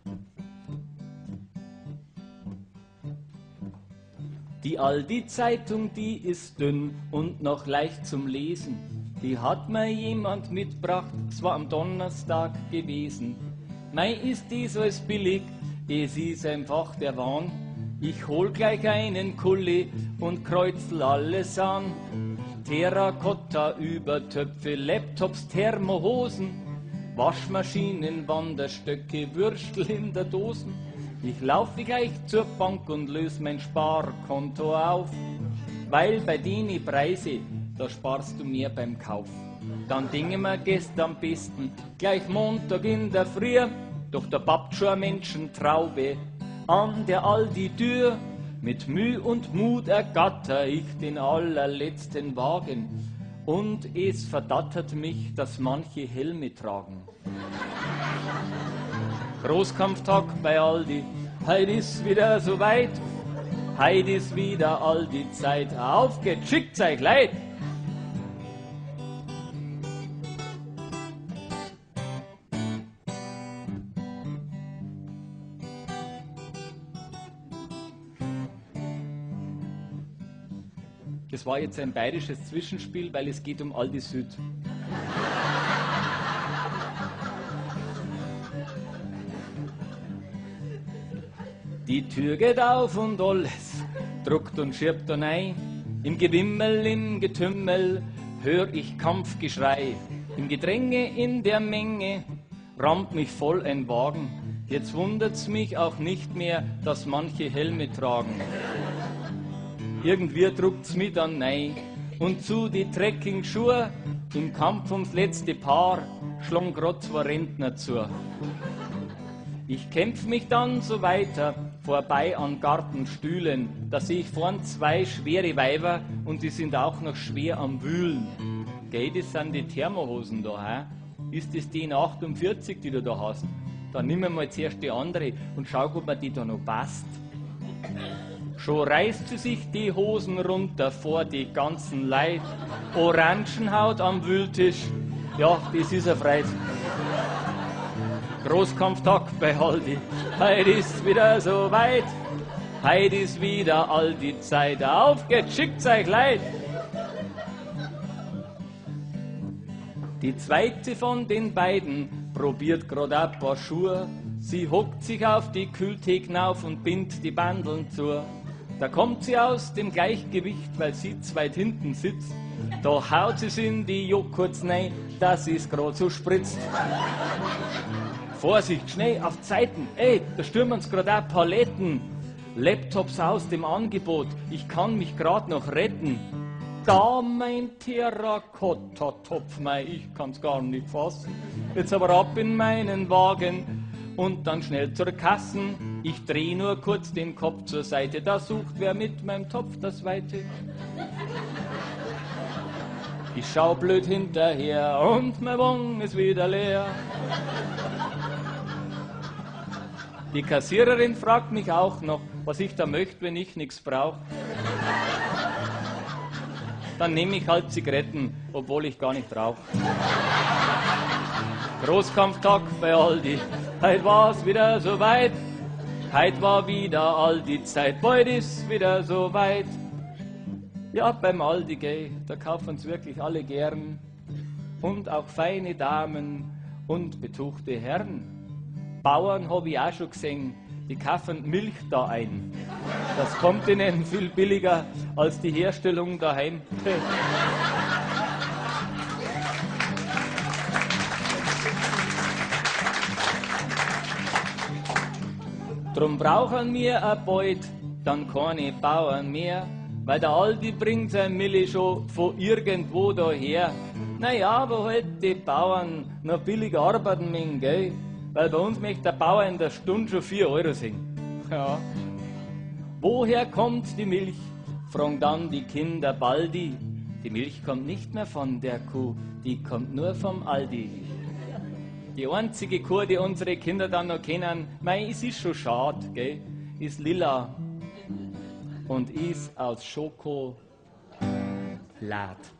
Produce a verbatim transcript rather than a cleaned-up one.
Die Aldi-Zeitung, die ist dünn und noch leicht zum Lesen. Die hat mir jemand mitgebracht, es war am Donnerstag gewesen. Mei, ist die so als billig, es ist einfach der Wahn. Ich hol gleich einen Kulli und kreuzel alles an. Terrakotta, Übertöpfe, Laptops, Thermohosen, Waschmaschinen, Wanderstöcke, Würstel in der Dosen. Ich laufe gleich zur Bank und löse mein Sparkonto auf, weil bei denen Preise, da sparst du mehr beim Kauf. Dann dingen wir gestern am besten, gleich Montag in der Früh, doch da pappt schon eine Menschentraube an der Aldi-Tür. Mit Mühe und Mut ergatter ich den allerletzten Wagen und es verdattert mich, dass manche Helme tragen. Großkampftag bei Aldi, heut ist wieder so weit, heut ist wieder Aldi-Zeit, auf geht's, schickt's euch Leid! Das war jetzt ein bayerisches Zwischenspiel, weil es geht um Aldi Süd. Die Tür geht auf und alles druckt und schirbt da rein. Im Gewimmel, im Getümmel hör ich Kampfgeschrei. Im Gedränge, in der Menge rammt mich voll ein Wagen. Jetzt wundert's mich auch nicht mehr, dass manche Helme tragen. Irgendwie druckt's mich dann rein und zu die Trekking-Schuhe im Kampf ums letzte Paar schlung grad zwei Rentner zu. Ich kämpf mich dann so weiter, vorbei an Gartenstühlen, da seh ich vorn zwei schwere Weiber und die sind auch noch schwer am Wühlen. Geh, das sind die Thermohosen da, hä? Ist das die in achtundvierzig, die du da hast? Dann nimm mal zuerst die andere und schau, ob mir die da noch passt. Schon reißt sie sich die Hosen runter vor die ganzen Leid. Orangenhaut am Wühltisch, ja, das ist ein Freit. Großkampftag bei Aldi, heut ist wieder so weit, heut ist wieder Aldi-Zeit, auf geht's, schickt's euch Leid. Die zweite von den beiden probiert grad ein paar Schuhe, sie hockt sich auf die Kühlthek auf und bindt die Bandeln zu. Da kommt sie aus dem Gleichgewicht, weil sie zu weit hinten sitzt. Da haut sie's in die Joghurts rein, dass sie's grad so spritzt. Vorsicht, schnell auf die Seiten, ey, da stürmen uns grad auch Paletten. Laptops aus dem Angebot, ich kann mich grad noch retten. Da mein Terrakotta-Topf, mei, ich kann's gar nicht fassen. Jetzt aber ab in meinen Wagen und dann schnell zur Kassen. Ich dreh nur kurz den Kopf zur Seite, da sucht wer mit meinem Topf das Weite. Ich schau blöd hinterher und mein Bon ist wieder leer. Die Kassiererin fragt mich auch noch, was ich da möchte, wenn ich nichts brauch. Dann nehme ich halt Zigaretten, obwohl ich gar nicht rauch. Großkampftag bei Aldi, heut war's wieder so weit. Heut war wieder Aldi-Zeit, bald ist wieder so weit. Ja, beim Aldi, geh, da kaufen's wirklich alle gern. Und auch feine Damen und betuchte Herren. Bauern hab ich auch schon gesehen, die kaufen Milch da ein. Das kommt ihnen viel billiger als die Herstellung daheim. Drum brauchen wir ein Beut, dann keine Bauern mehr, weil der Aldi bringt sein Milli schon von irgendwo daher. Naja, wo halt die Bauern noch billig arbeiten müssen, gell? Weil bei uns möchte der Bauer in der Stunde schon vier Euro sehen. Ja. Woher kommt die Milch? Fragen dann die Kinder baldi. Die Milch kommt nicht mehr von der Kuh, die kommt nur vom Aldi. Die einzige Kuh, die unsere Kinder dann noch kennen, mei, es ist schon schade, gell? Ist lila und ist aus Schokolade.